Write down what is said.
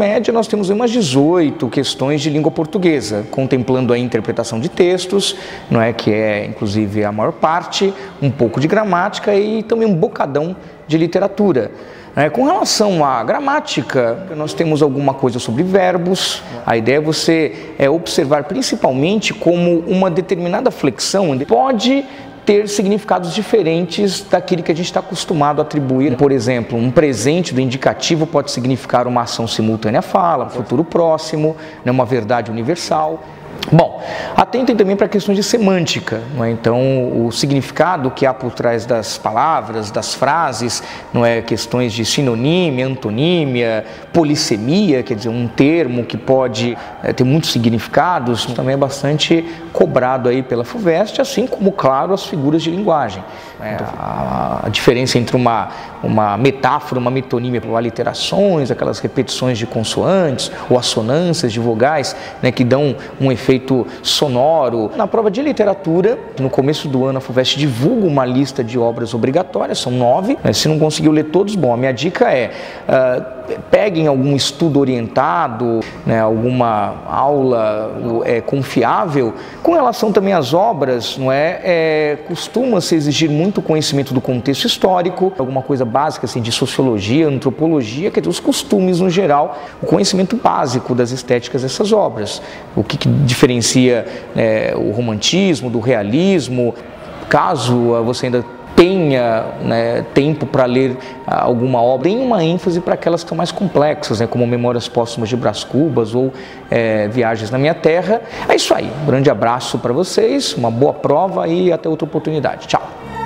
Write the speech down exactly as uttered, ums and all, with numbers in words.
média, nós temos umas dezoito questões de língua portuguesa, contemplando a interpretação de textos, não é, que é inclusive a maior parte, um pouco de gramática e também um bocadão de literatura. É, com relação à gramática, nós temos alguma coisa sobre verbos. A ideia é você é, observar principalmente como uma determinada flexão pode ter significados diferentes daquele que a gente está acostumado a atribuir. Por exemplo, um presente do indicativo pode significar uma ação simultânea à fala, um futuro próximo, né, uma verdade universal. Bom, atentem também para questões de semântica, não é? Então o significado que há por trás das palavras, das frases, não é? Questões de sinonímia, antonímia, polissemia, quer dizer, um termo que pode é, ter muitos significados, também é bastante cobrado aí pela FUVEST, assim como, claro, as figuras de linguagem. É, a, a diferença entre uma, uma metáfora, uma metonímia, aliterações, aquelas repetições de consoantes ou assonâncias de vogais, né, que dão um efeito sonoro. Na prova de literatura, no começo do ano, a FUVEST divulga uma lista de obras obrigatórias, são nove. Se não conseguiu ler todos, bom, a minha dica é uh, peguem algum estudo orientado, né, alguma aula é, confiável. Com relação também às obras, não é, é costuma-se exigir muito conhecimento do contexto histórico, alguma coisa básica assim, de sociologia, antropologia, quer dizer, os costumes no geral, o conhecimento básico das estéticas dessas obras. O que, que diferencia é, o romantismo do realismo, caso você ainda tenha, né, tempo para ler ah, alguma obra, tem uma ênfase para aquelas que são mais complexas, né, como Memórias Póstumas de Brás Cubas ou é, Viagens na Minha Terra. É isso aí, um grande abraço para vocês, uma boa prova e até outra oportunidade. Tchau!